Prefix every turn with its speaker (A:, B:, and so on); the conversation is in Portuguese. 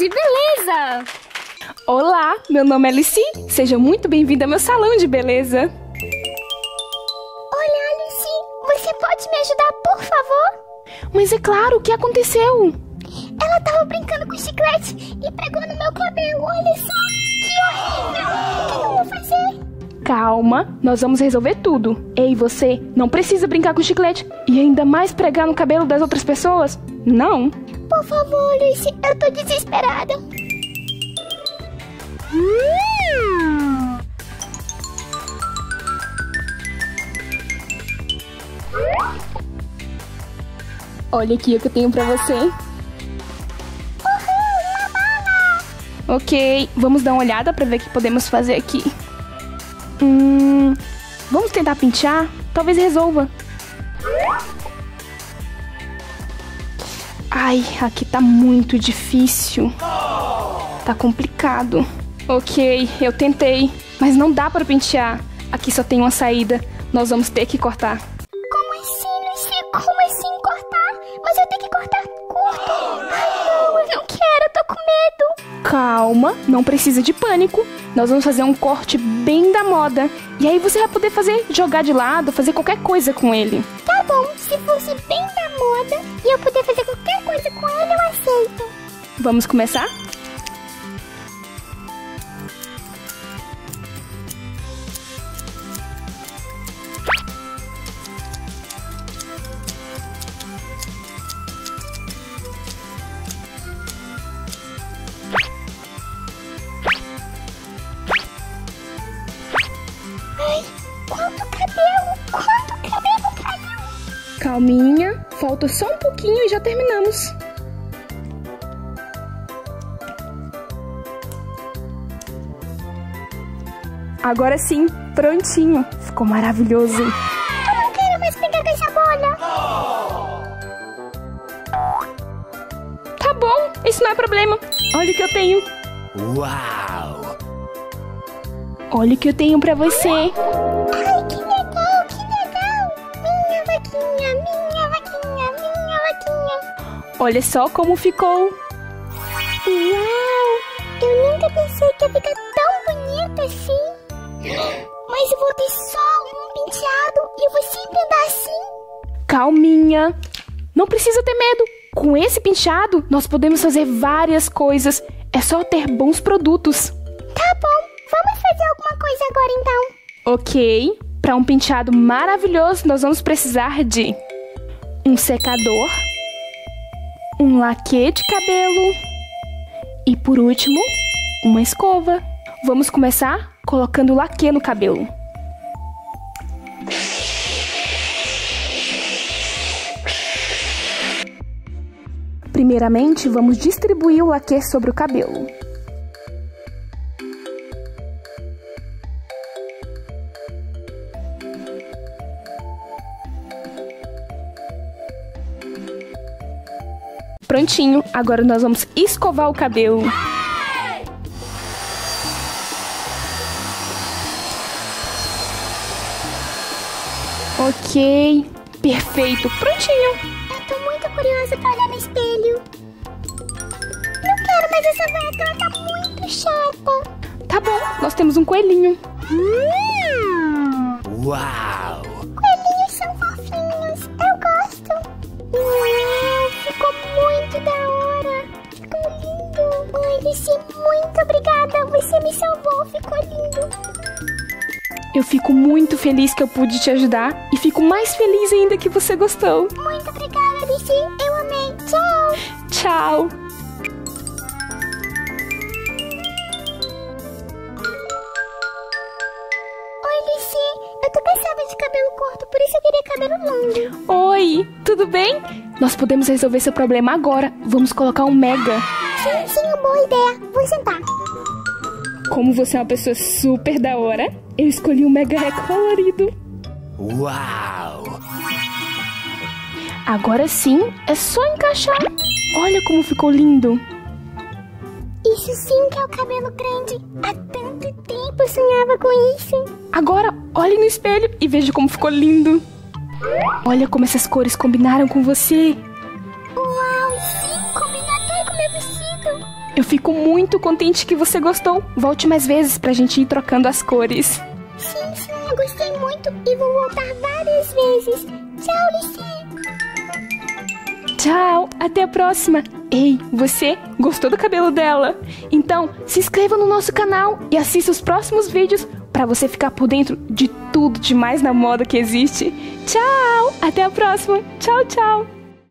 A: de beleza!
B: Olá, meu nome é Alice. Seja muito bem-vinda ao meu salão de beleza.
A: Olha, Alice, você pode me ajudar, por favor?
B: Mas é claro, o que aconteceu?
A: Ela tava brincando com chiclete e pegou no meu cabelo. Olha só, que horrível! O que eu vou fazer?
B: Calma, nós vamos resolver tudo. Ei, você não precisa brincar com chiclete e ainda mais pregar no cabelo das outras pessoas. Não.
A: Por favor, Alice, eu tô desesperada.
B: Olha aqui o que eu tenho pra você.
A: Uhul, uma bala!
B: Ok, vamos dar uma olhada pra ver o que podemos fazer aqui. Vamos tentar pentear? Talvez resolva. Ai, aqui tá muito difícil. Tá complicado. Ok, eu tentei, mas não dá pra pentear. Aqui só tem uma saída. Nós vamos ter que cortar.
A: Como assim, Lucy? Como assim cortar? Mas eu tenho que cortar curto. Ai, não, eu não quero, eu tô com medo.
B: Calma, não precisa de pânico. Nós vamos fazer um corte bem da moda. E aí você vai poder jogar de lado, fazer qualquer coisa com ele.
A: Tá bom, se fosse bem da moda e eu puder fazer qualquer coisa com ele, eu aceito.
B: Vamos começar?
A: Ai, quanto cabelo caiu.
B: Calminha, falta só um pouquinho e já terminamos. Agora sim, prontinho. Ficou maravilhoso.
A: Eu não quero mais pegar com essa bola.
B: Tá bom, isso não é problema. Olha o que eu tenho.
C: Uau!
B: Olha o que eu tenho pra você.
A: Ai, que legal, que legal. Minha vaquinha, minha vaquinha, minha vaquinha.
B: Olha só como ficou.
A: Uau, eu nunca pensei que ia ficar tão bonita assim. Mas eu vou ter só um penteado e eu vou sempre andar assim.
B: Calminha. Não precisa ter medo. Com esse penteado, nós podemos fazer várias coisas. É só ter bons produtos.
A: Tá bom, vamos fazer alguma coisa agora então.
B: Ok. Para um penteado maravilhoso, nós vamos precisar de um secador, um laque de cabelo e, por último, uma escova. Vamos começar colocando laque no cabelo. Primeiramente, vamos distribuir o laque sobre o cabelo. Prontinho, agora nós vamos escovar o cabelo. Ok, perfeito, prontinho.
A: Eu tô muito curiosa pra olhar no espelho. Não quero mais essa vaca, ela tá muito chata.
B: Tá bom, nós temos um coelhinho.
C: Uau!
A: Coelhinhos são fofinhos, eu gosto. Uau, ficou muito da hora. Ficou lindo. Ai, Alice, muito obrigada. Você me salvou, ficou lindo.
B: Eu fico muito feliz que eu pude te ajudar e fico mais feliz ainda que você gostou.
A: Muito obrigada, Alice. Eu amei. Tchau.
B: Tchau.
A: Oi, Alice. Eu tô cansada de cabelo curto, por isso eu queria cabelo longo.
B: Oi, tudo bem? Nós podemos resolver seu problema agora. Vamos colocar um mega.
A: Sim, uma boa ideia. Vou sentar.
B: Como você é uma pessoa super da hora, eu escolhi um mega reco colorido.
C: Uau!
B: Agora sim, é só encaixar. Olha como ficou lindo.
A: Isso sim que é o cabelo grande. Há tanto tempo eu sonhava com isso.
B: Agora, olhe no espelho e veja como ficou lindo. Olha como essas cores combinaram com você.
A: Uau, sim, combina até com meu vestido.
B: Eu fico muito contente que você gostou. Volte mais vezes pra gente ir trocando as cores.
A: Sim, eu gostei muito e vou voltar várias vezes. Tchau, Lissi.
B: Tchau, até a próxima. Ei, você gostou do cabelo dela? Então, se inscreva no nosso canal e assista os próximos vídeos para você ficar por dentro de tudo de mais na moda que existe. Tchau, até a próxima. Tchau, tchau.